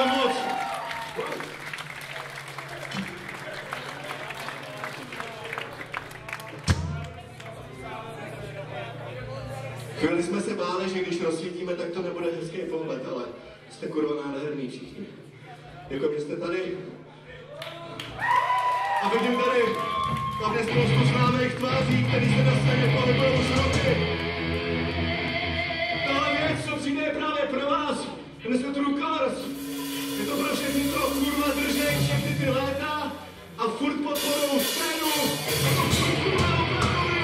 moc. Chvíli jsme se báli, že když rozsvítíme, tak to nebude hezký pohled, ale jste kurva nádherný všichni. Jako že jste tady. A vidím tady hlavně spoustu známých tváří, který se na scéně pohybují už roky. Tahle věc, co přijde, je právě pro vás. Jmenuje se True Colors. Je to pro všechny, co kurva držej všechny ty léta a furt podporou scénu. A to furt kurva opravdu.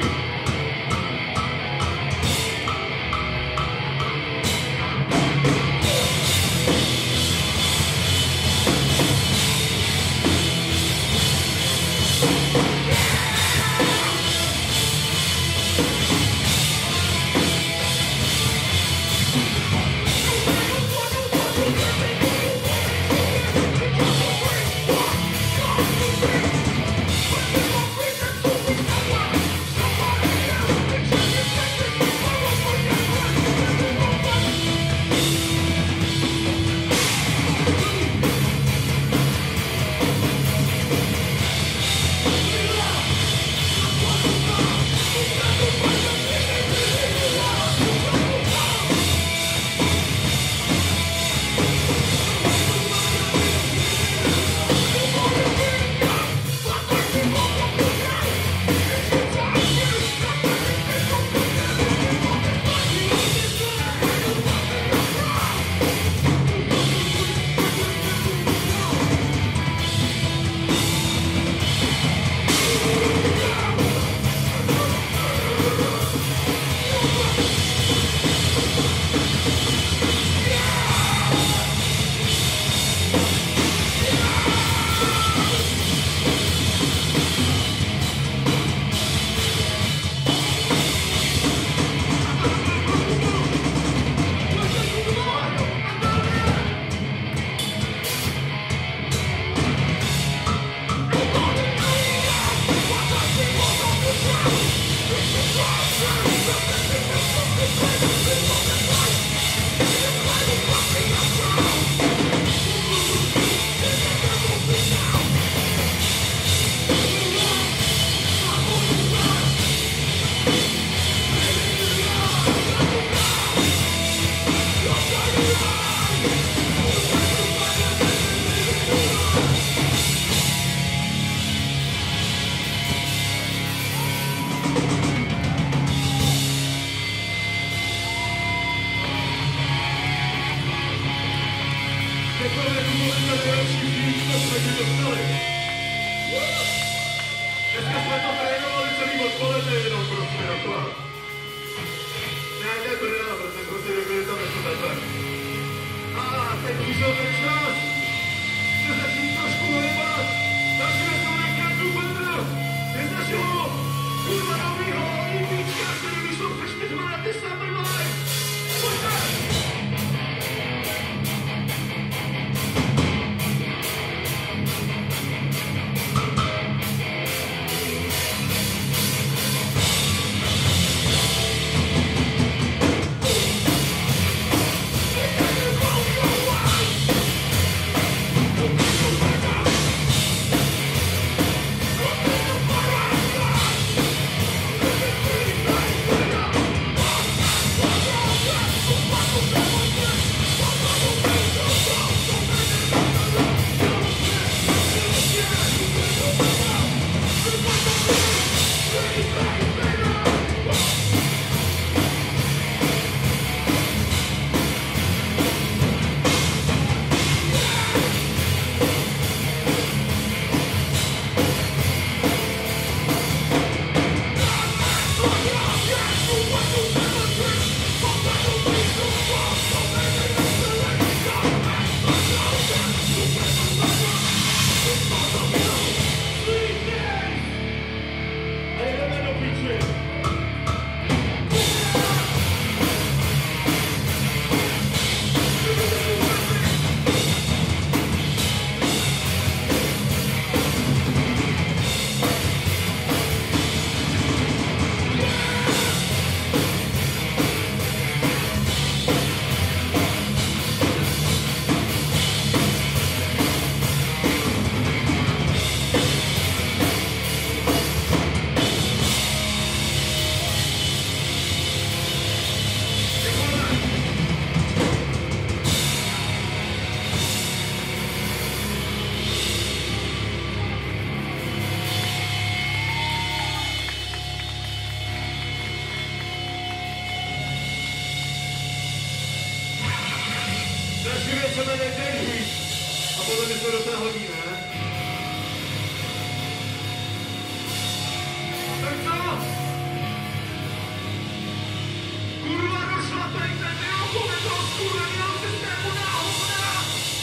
Tohle my jsme docela hodí, ne? Tak co? Kurva, došlapejte, neopome toho skurveného systému na hovna!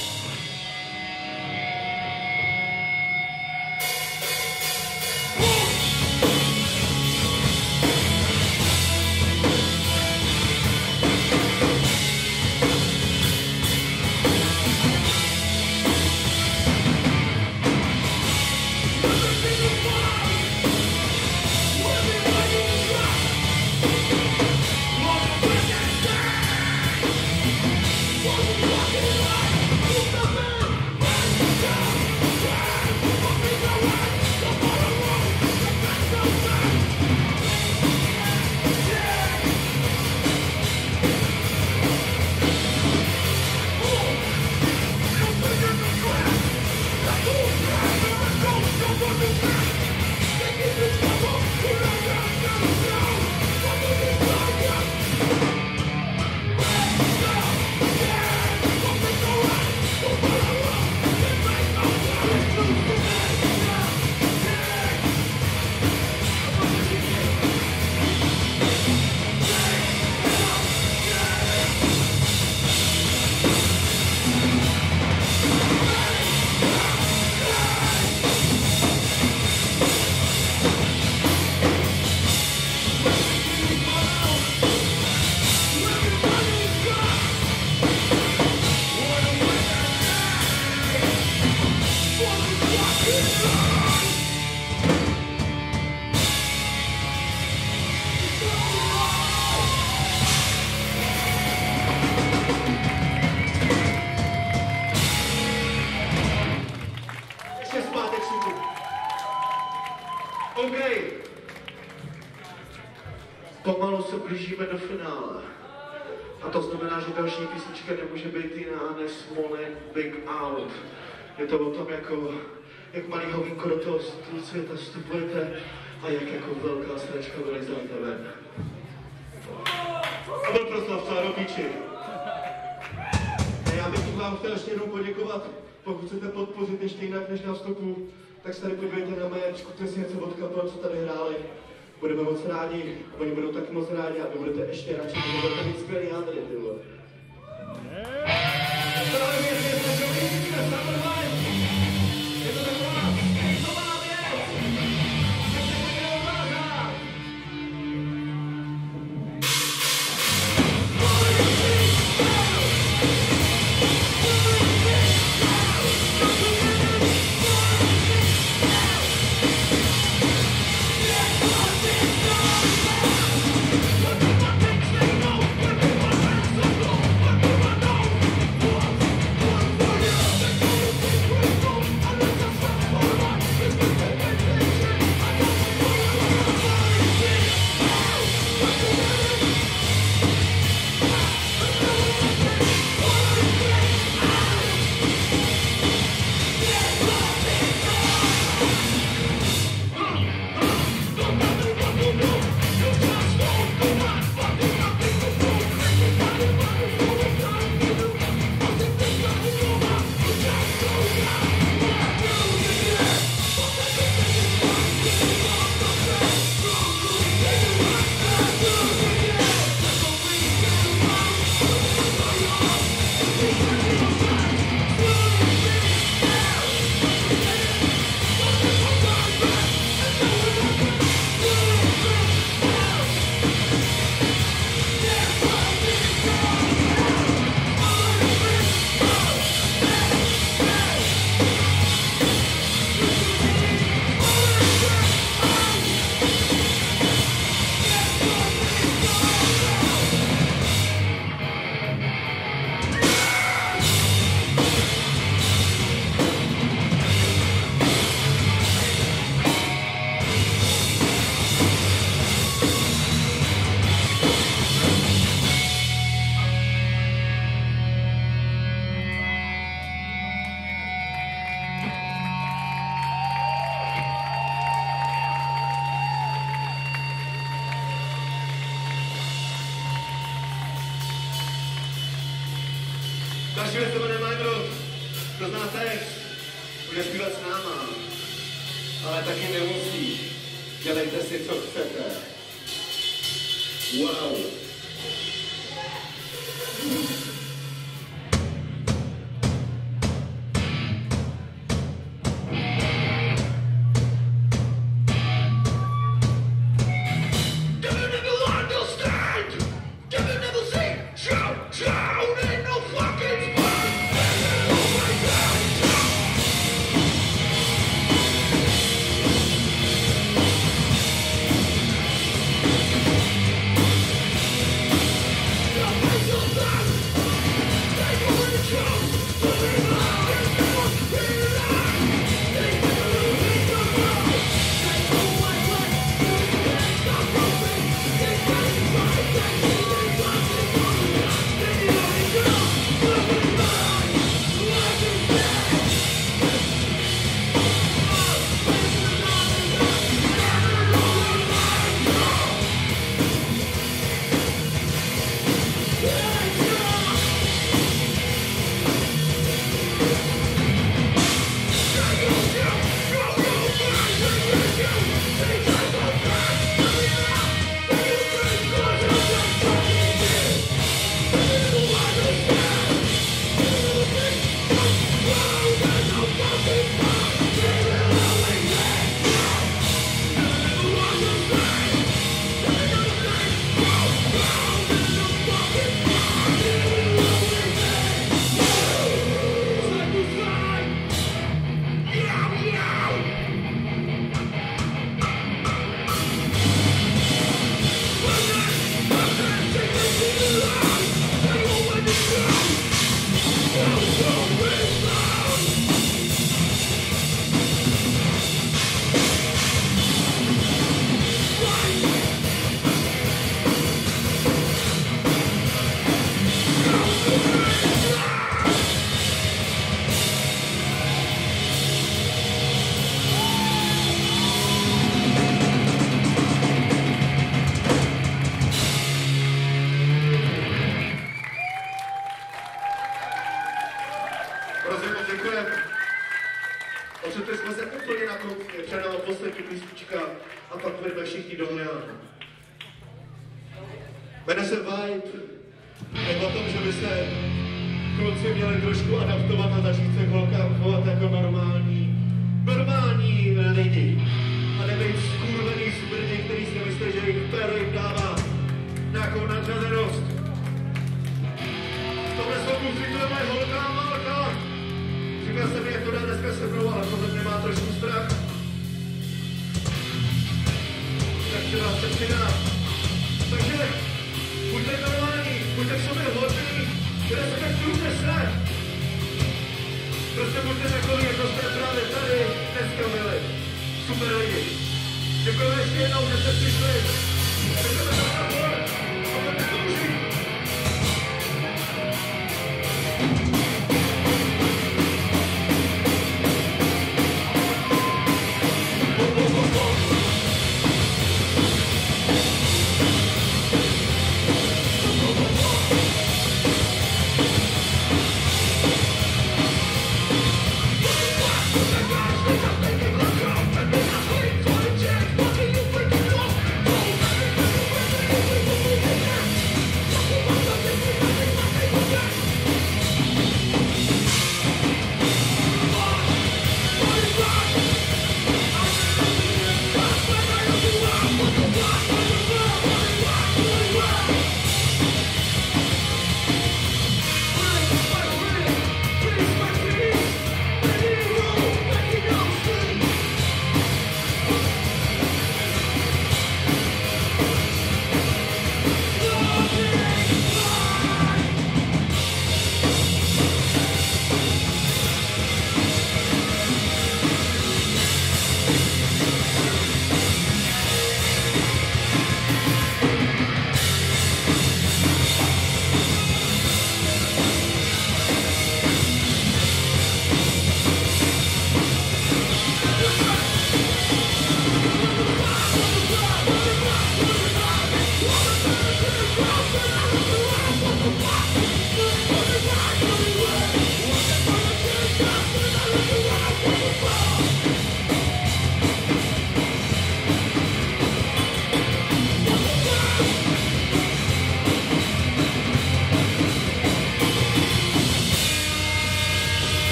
Pomalu se blížíme do finále. A to znamená, že další písnička nemůže být jiná než Small Big Out. Je to o tom, jak malý hovínko do toho světa vstupujete a jak jako velká sračka vylezáte ven. A byl proslav celá do píči. A já bych vám chtěl ještě jednou poděkovat. Pokud chcete podpořit ještě jinak než na vstupu, tak se tady podívejte na mé skutečně od kapel, co tady hráli. Budeme moc rádi, oni budou taky moc rádi a vy budete ještě radši, protože budete mít skvělý jádry, ty vole. Je to taková nová věc! Další věc se jmenuje Mindrot. Kdo zná text, bude zpívat s náma, ale taky nemusí. Dělejte si, co chcete. Wow. Ocitli jsme se úplně na koutě, před námi poslední písnička a pak vedme všichni do hledáku. Jmenuje se Vibe, je o tom, že by se kluci měli trošku adaptovat a začít se k holkám chovat jako normální lidi. A nebejt skurvený smrdi, který si myslí, že jejich péro jim dává nějakou nadřazenost. V tomhle slovu citujeme holkám válka. Říká se mi, jak to dá dneska se mnou, ale podle mě má trošku strach. Takže vás se přidá. Takže buďte normální, buďte k sobě hodný, respektujte se. Prostě buďte takový, jako jste právě tady dneska byli. Super lidi. Děkujeme ještě jednou, že jste přišli.